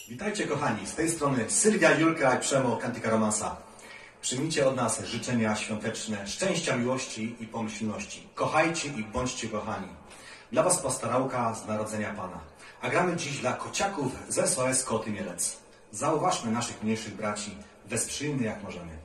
Witajcie kochani, z tej strony Sylwia, Julka i Przemo, Kantyka Romansa. Przyjmijcie od nas życzenia świąteczne, szczęścia, miłości i pomyślności. Kochajcie i bądźcie kochani. Dla was pastorałka z Narodzenia Pana. A gramy dziś dla kociaków z SOS Koty Mielec. Zauważmy naszych mniejszych braci, wesprzyjmy jak możemy.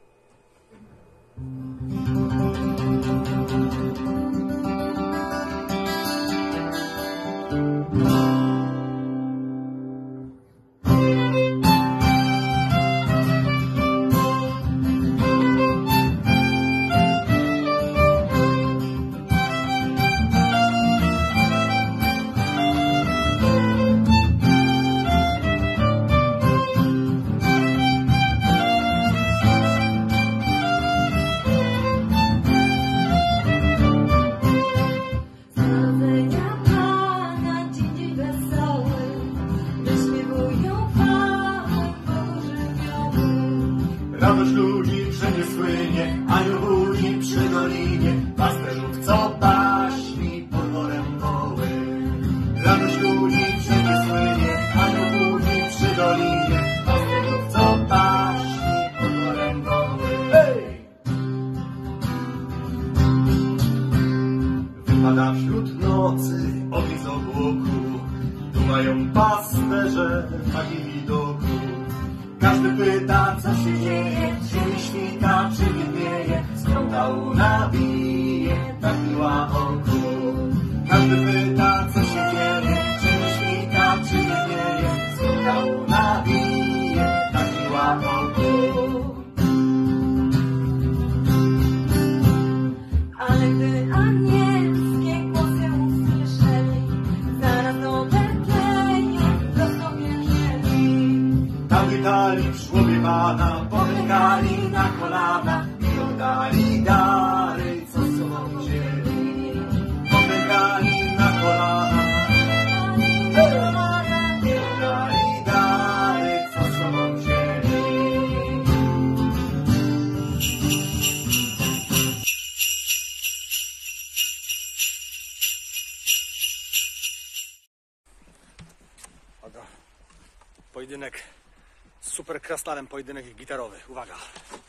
Radość ludzi wszędzie słynie, anioł budzi przy dolinie, pasterzów co paśli pod worem woły. Radość ludzi wszędzie słynie, anioł budzi przy dolinie, pasterzów co paśli pod worem woły. Hej! Wypada wśród nocy ogień z obłoku, dumają pasterze w takim widoku. Każdy pyta, co się dzieje, ziemi świta, czy widnieje, skąd ta łuna bije, tak miła oku. Każdy pyta, co się dzieje, ziemi świta, czy widnieje, skąd ta łuna bije, tak miła oku. Ale gdy anielskie głosy usłyszeli, zaraz do Betlejem prosto wierzyli. Tam witali w żłobie Pana, pomykali na kolana i oddali dary, co z sobą wzięli. Pomykali na kolana i oddali dary, co z sobą wzięli. Pojedynek z Super Krasnalem, pojedynek gitarowy. Uwaga!